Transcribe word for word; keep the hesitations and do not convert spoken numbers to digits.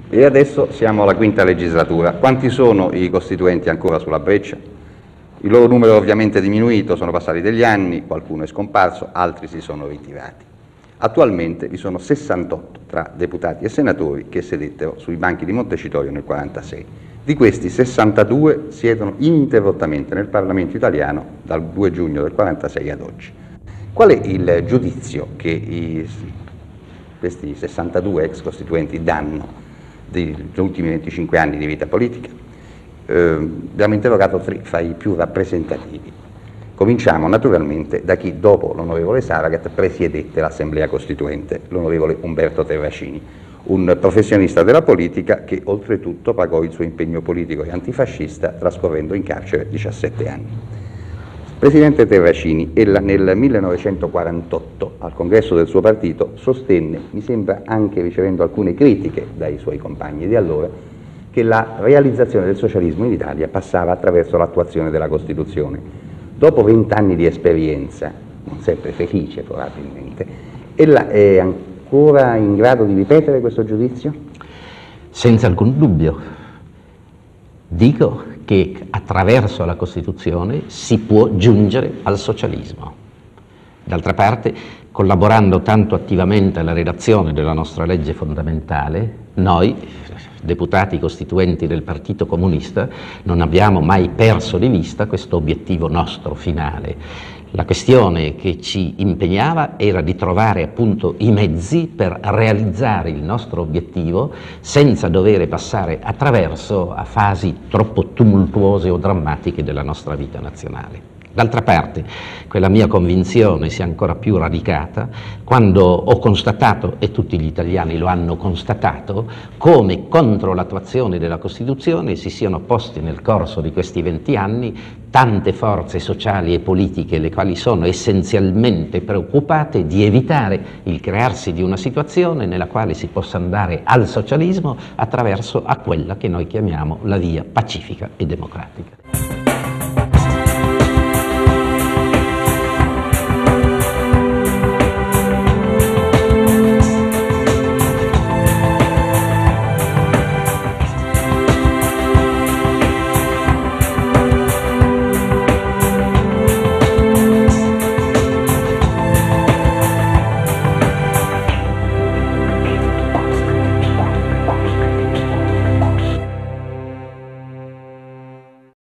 E adesso siamo alla quinta legislatura. Quanti sono i costituenti ancora sulla breccia? Il loro numero è ovviamente diminuito, sono passati degli anni, qualcuno è scomparso, altri si sono ritirati. Attualmente vi sono sessantotto tra deputati e senatori che sedettero sui banchi di Montecitorio nel millenovecentoquarantasei. Di questi sessantadue siedono ininterrottamente nel Parlamento italiano dal due giugno del millenovecentoquarantasei ad oggi. Qual è il giudizio che i, questi sessantadue ex costituenti danno degli ultimi venticinque anni di vita politica? Eh, abbiamo interrogato tre fra i più rappresentativi. Cominciamo naturalmente da chi dopo l'onorevole Saragat presiedette l'Assemblea Costituente, l'onorevole Umberto Terracini, un professionista della politica che oltretutto pagò il suo impegno politico e antifascista trascorrendo in carcere diciassette anni. Presidente Terracini, ella nel millenovecentoquarantotto al congresso del suo partito sostenne, mi sembra anche ricevendo alcune critiche dai suoi compagni di allora, che la realizzazione del socialismo in Italia passava attraverso l'attuazione della Costituzione. Dopo vent'anni di esperienza, non sempre felice probabilmente, ella è ancora in grado di ripetere questo giudizio? Senza alcun dubbio. Dico che attraverso la Costituzione si può giungere al socialismo. D'altra parte, collaborando tanto attivamente alla redazione della nostra legge fondamentale, noi, deputati costituenti del Partito Comunista, non abbiamo mai perso di vista questo obiettivo nostro finale. La questione che ci impegnava era di trovare appunto i mezzi per realizzare il nostro obiettivo senza dover passare attraverso a fasi troppo tumultuose o drammatiche della nostra vita nazionale. D'altra parte, quella mia convinzione si è ancora più radicata quando ho constatato, e tutti gli italiani lo hanno constatato, come contro l'attuazione della Costituzione si siano posti nel corso di questi venti anni tante forze sociali e politiche, le quali sono essenzialmente preoccupate di evitare il crearsi di una situazione nella quale si possa andare al socialismo attraverso a quella che noi chiamiamo la via pacifica e democratica.